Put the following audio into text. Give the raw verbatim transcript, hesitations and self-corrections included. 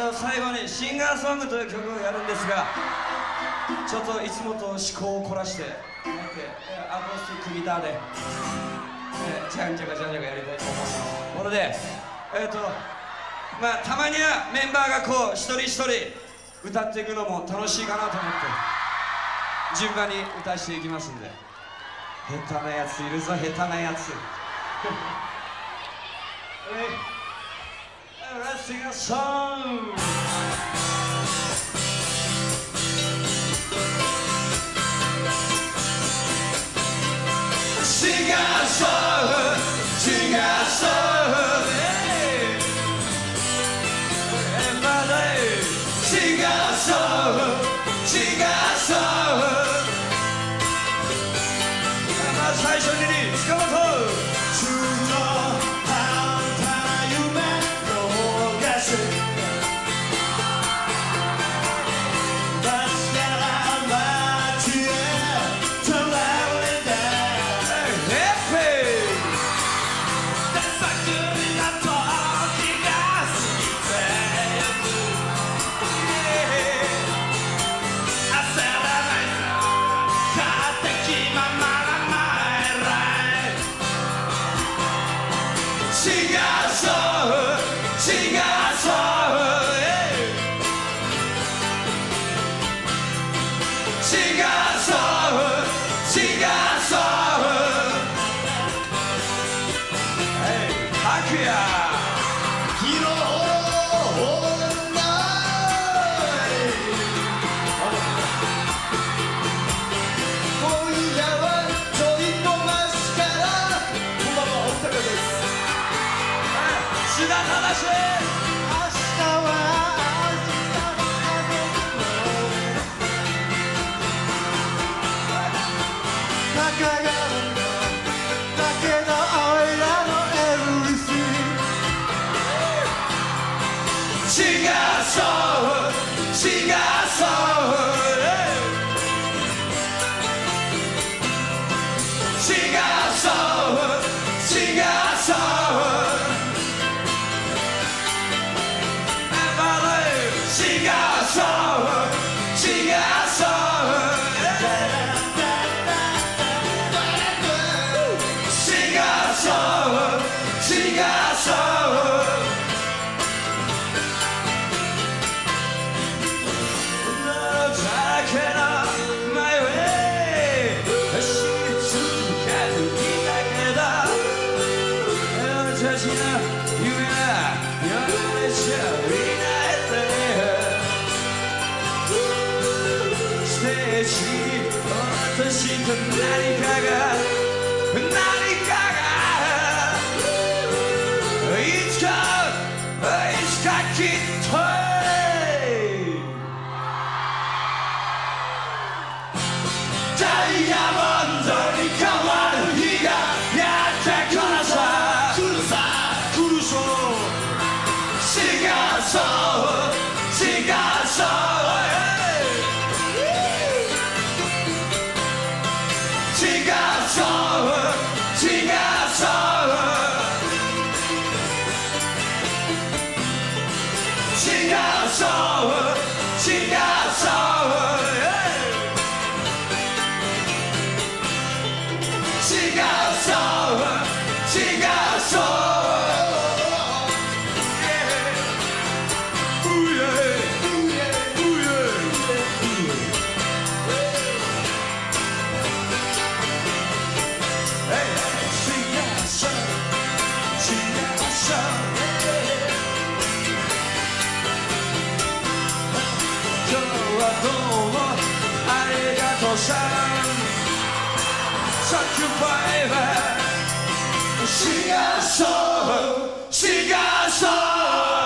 の最後にシンガーソングという曲をやるんですが、ちょっといつもと思考を凝らしてアコースティックギターでえじゃんじゃかじゃんじゃかやりたいと思いますもので、えっとまあたまにはメンバーがこう一人一人歌っていくのも楽しいかなと思って順番に歌していきますんで、下手なやついるぞ、下手なやつLet's sing a song. Sing a song, sing a song, hey. Everybody, sing a song, sing a song. まず最初に塚本。何かが何かがいつかいつかきっとダイヤモンドに変わる日がやってくるさ来るさ来るそうシガーソーシガーソーSuch a vibe, sing a song, sing a song.